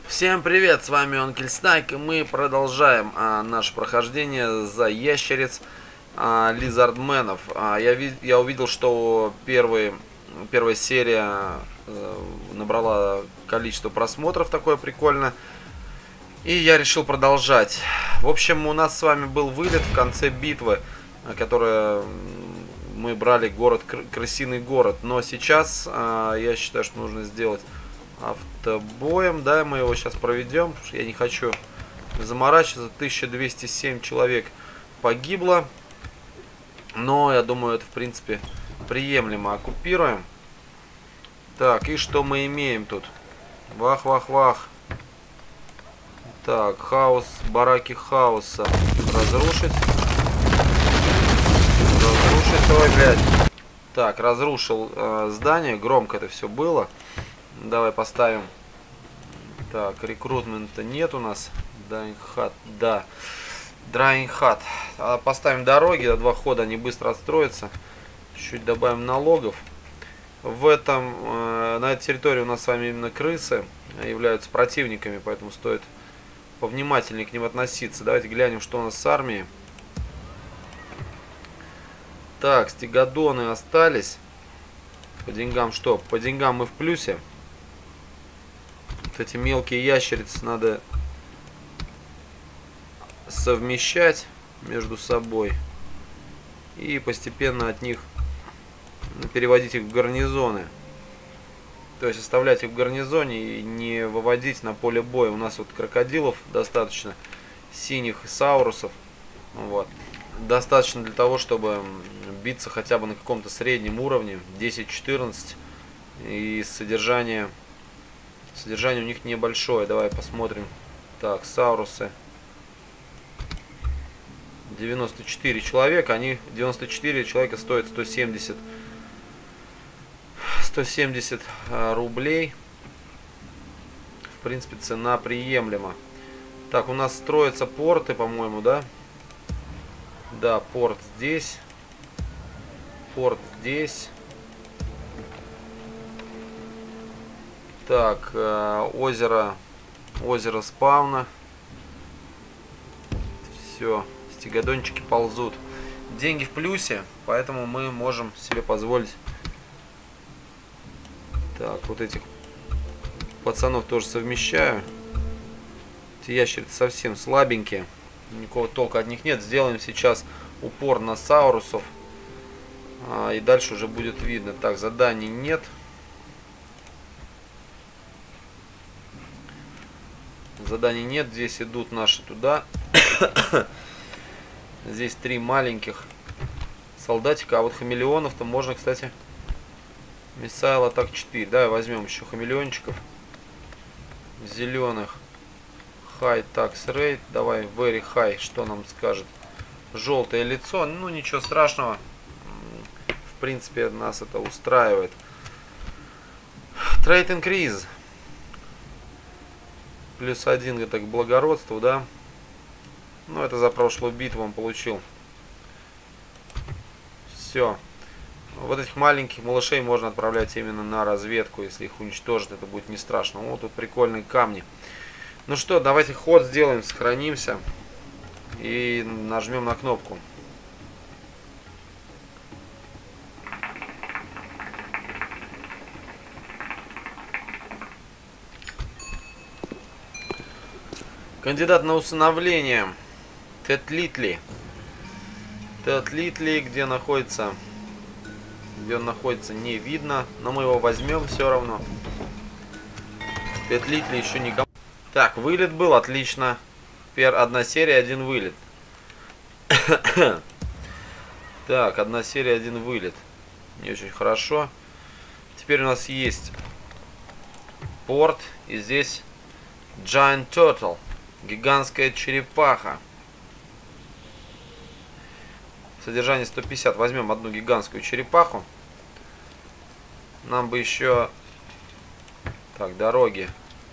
Всем привет, с вами Онкельснайк, и мы продолжаем наше прохождение за ящериц лизардменов. Я увидел, что первая серия набрала количество просмотров такое прикольно, и я решил продолжать. В общем, у нас с вами был вылет в конце битвы, которая мы брали город, крысиный город, но сейчас я считаю, что нужно сделать автобоем, да, мы его сейчас проведем, потому что я не хочу заморачиваться. 1207 человек погибло, но я думаю, это в принципе приемлемо. Оккупируем. Так, и что мы имеем тут? Вах. Так, хаос, бараки хаоса разрушить. Ой, блядь. Так, разрушил здание, громко это все было. Давай поставим. Так, рекрутмента нет у нас. Драйнхат, да. Драйнхат. Поставим дороги, на 2 хода они быстро отстроятся. Чуть добавим налогов. На этой территории у нас с вами именно крысы являются противниками, поэтому стоит повнимательнее к ним относиться. Давайте глянем, что у нас с армией. Так, стегодоны остались. По деньгам что? По деньгам мы в плюсе. Вот эти мелкие ящерицы надо совмещать между собой и постепенно от них переводить их в гарнизоны. То есть оставлять их в гарнизоне и не выводить на поле боя. У нас вот крокодилов достаточно, синих саурусов. Вот. Достаточно для того, чтобы биться хотя бы на каком-то среднем уровне, 10-14, и содержание у них небольшое. Давай посмотрим. Так, саурусы 94 человека, 94 человека стоят 170 рублей. В принципе, цена приемлема. Так, у нас строятся порты, по-моему, да? Да, порт здесь. Порт здесь. Так, озеро спавна. Все, стегодончики ползут. Деньги в плюсе, поэтому мы можем себе позволить. Так, вот этих пацанов тоже совмещаю. Эти ящерицы совсем слабенькие. Никакого толка от них нет. Сделаем сейчас упор на саурусов. И дальше уже будет видно. Так, заданий нет. Заданий нет. Здесь идут наши туда. Здесь 3 маленьких солдатика. А вот хамелеонов-то можно, кстати, Missile Attack 4. Давай возьмем еще хамелеончиков. Зеленых. High Tax Rate. Давай Very High. Что нам скажет? Желтое лицо. Ну, ничего страшного. В принципе, нас это устраивает. Trade Increase. +1 это к благородству, да? Ну, это за прошлую битву он получил. Все. Вот этих маленьких малышей можно отправлять именно на разведку. Если их уничтожить, это будет не страшно. Вот тут прикольные камни. Ну что, давайте ход сделаем, сохранимся и нажмем на кнопку. Кандидат на усыновление. Тед Литли. Тед Литли, где находится? Где он находится, не видно, но мы его возьмем все равно. Тед Литли еще никому. Так, вылет был, отлично. Одна серия, 1 вылет. Так, 1 серия, 1 вылет. Не очень хорошо. Теперь у нас есть порт. И здесь Giant Turtle. Гигантская черепаха. Содержание 150. Возьмем одну гигантскую черепаху. Нам бы еще... Так, дороги.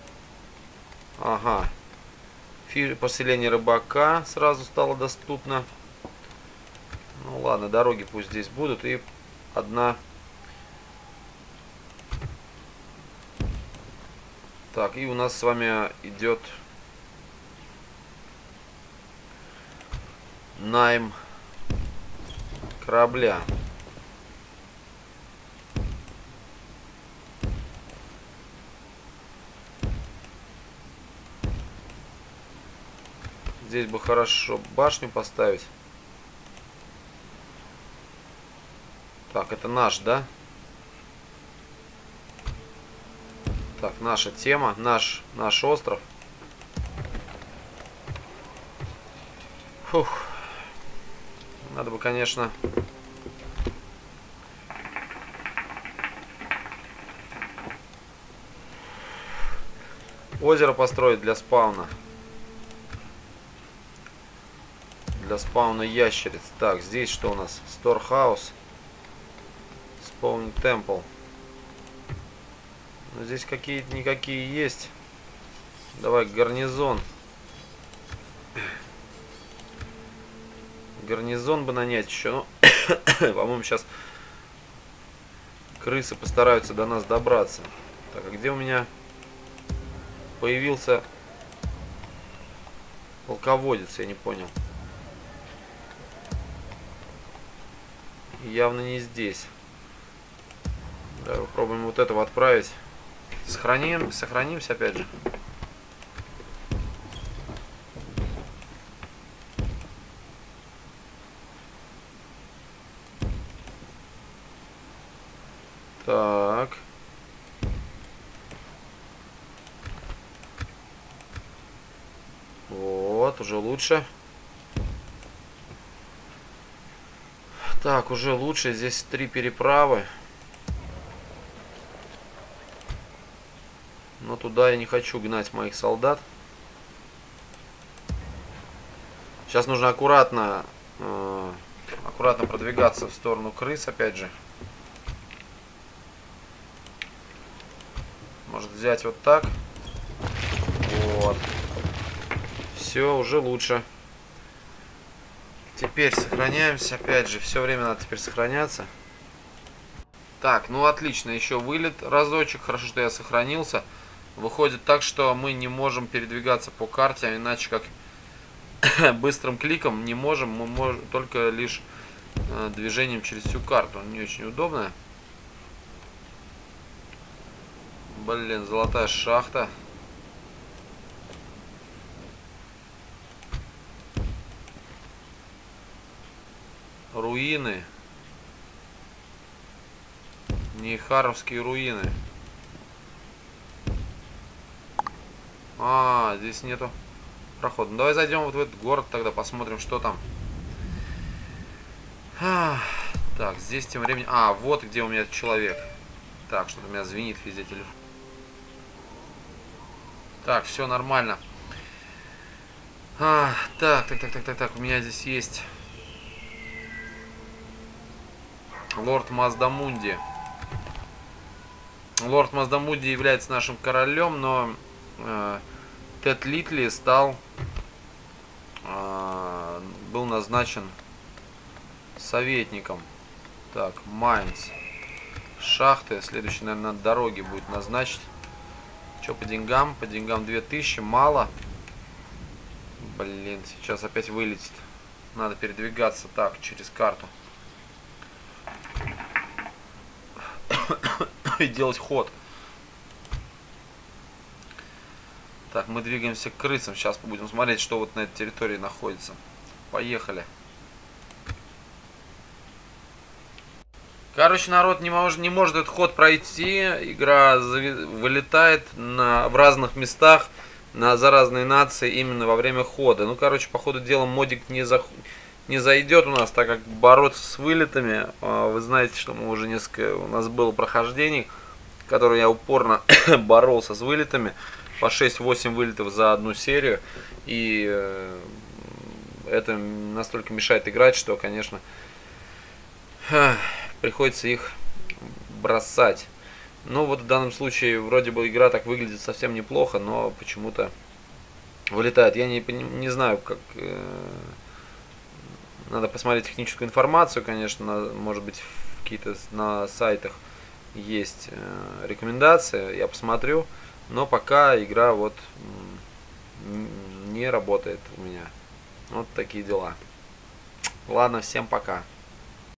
Ага. Поселение рыбака сразу стало доступно. Ну ладно, дороги пусть здесь будут. И одна Так, и у нас с вами идет найм корабля. Здесь бы хорошо башню поставить. Так, это наш, да? Так, наша тема, наш остров. Фух. Надо бы, конечно, озеро построить для спауна. Для спауна ящериц. Так, здесь что у нас? Storehouse. Спаун Темпл. Но здесь какие-то никакие есть. Давай гарнизон. Гарнизон бы нанять еще. Ну, по-моему, сейчас крысы постараются до нас добраться. Так, а где у меня появился полководец? Я не понял. Явно не здесь. Давай попробуем вот этого отправить. Сохранимся опять же. Так. Вот, уже лучше. Так, уже лучше. Здесь 3 переправы. Но туда я не хочу гнать моих солдат. Сейчас нужно аккуратно продвигаться в сторону крыс, опять же. Может взять вот так. Вот. Все, уже лучше. Теперь сохраняемся. Опять же, все время надо теперь сохраняться. Так, ну отлично. Еще вылет разочек. Хорошо, что я сохранился. Выходит так, что мы не можем передвигаться по карте, а иначе как быстрым кликом не можем. Мы можем только лишь движением через всю карту. Не очень удобно. Блин, золотая шахта. Руины. Нейхаровские руины. А, здесь нету прохода. Ну, давай зайдем вот в этот город тогда, посмотрим, что там. Так, здесь тем временем... А, вот где у меня человек. Так, что-то у меня звенит везде телефон. Так, все нормально. Так, у меня здесь есть лорд Маздамунди. Лорд Маздамунди является нашим королем, но Тед Литли был назначен советником. Так, Майнц. Шахты. Следующий, наверное, на дороге будет назначить. Что по деньгам? По деньгам 2000. Мало. Блин, сейчас опять вылетит. Надо передвигаться так, через карту. И делать ход. Так, мы двигаемся к крысам. Сейчас будем смотреть, что вот на этой территории находится. Поехали. Короче, народ не может этот ход пройти. Игра вылетает в разных местах за разные нации именно во время хода. Ну, короче, по ходу дела модик не зайдет у нас, так как бороться с вылетами. Вы знаете, что мы уже у нас было прохождений, в которых я упорно боролся с вылетами. По 6-8 вылетов за одну серию. И это настолько мешает играть, что, конечно, приходится их бросать. Ну вот в данном случае вроде бы игра так выглядит совсем неплохо, но почему-то вылетает. Я не знаю, как... Надо посмотреть техническую информацию, конечно, может быть какие-то на сайтах есть рекомендации, я посмотрю. Но пока игра вот не работает у меня. Вот такие дела. Ладно, всем пока.